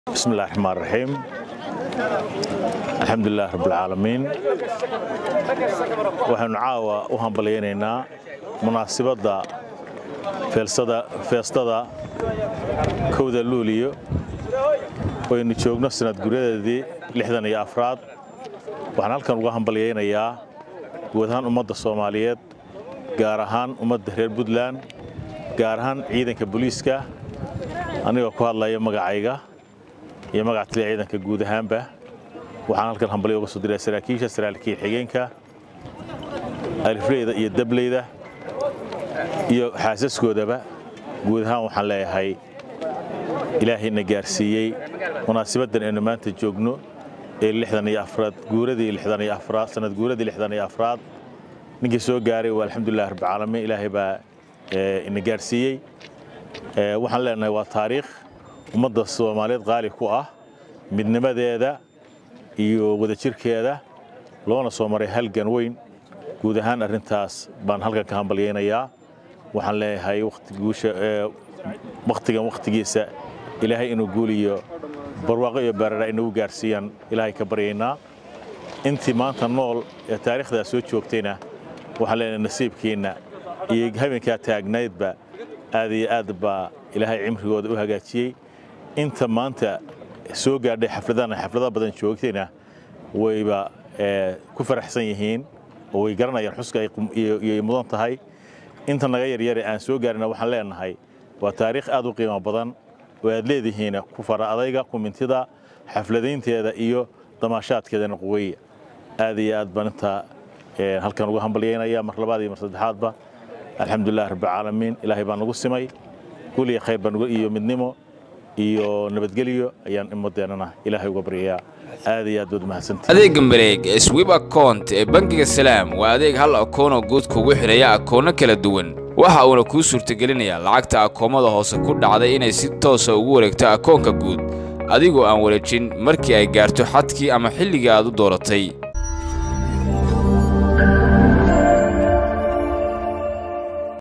بسم الله الرحمن الرحيم. الحمد لله رب العالمين. waxaan caawa u hambalyeynaa munaasabada feestada kowda luuliyo oo aynu joogno sanad guureedii 64 waxaan halkan uga hambalyeynayaa guud ahaan ummadda Soomaaliyeed gaar ahaan ummadda reer Puntland gaar ahaan ciidanka booliiska aniga ku hadlaya magacayga iyo magaca ciidanka guud ahaanba waxaan halkan hambalyo uga soo diray saraakiisha saraalkii xigeenka alifreeda iyo dableyda iyo xaasaskoodaba guud ahaan waxaan leeyahay ilaahayna gaarsiiyay munaasabadan aynu maanta joogno ee 64 guuradii 64 sanad guuradii 64 ninkii soo gaaray waa alxamdulillah rabbil caalamiin ilaahay baa ina gaarsiiyay waxaan leenahay waa taariikh ummadda Soomaaliyeed qaali ku ah midnimadeeda iyo wadajirkeeda loona soo maray halgan weyn guud ahaan arintaas baan halkan ka hambalyeynayaa waxaan leeyahay waqtigiisa ilaahay inuu guuliyo barwaaqo iyo barara inuu gaarsiiyaan ilaahay ka baryeynaa intii maanta nool ee taariikhda soo joogtayna waxaan leenahay nasiibkiina iyo habeenka taagnaydba aad iyo aad baa ilaahay cimrigooda u hagaajiyay inta maanta soo gaadhay xafladaha badan joogtayna wayba ku faraxsan yihiin oo way garanayaan xuska iyo mudan tahay inta naga yaryar aan soo gaarina waxaan leenahay waa taariikh aad u qiimo badan oo aad leedihiin ku fara adayga kumintida xafladaynteeda iyo damaashaadkeedana quway aad iyo aad banta halkan uga hambalyeynaya mar labaad iyo mar saddexaadba alxamdulillah rabbil caalamiin ilaahay baan ugu simay kulli khayr baan iyo midnimo iyo nabadgeliyo ayaan imadeena ilaahay uga baryaa aad iyo aad mahadsantahay adeega mareeg sweep account ee bangiga salaam waa adeeg hal akoon oo guud kugu xiraya akoono kala duwan waxa uu ku suurtagelinayaa lacagta akoomada hoose ku dhacday inay si toos ah ugu wareegto akoonka guud adigoo aan wareejin markii ay gaarto xadkii ama xilliga aad u dooratay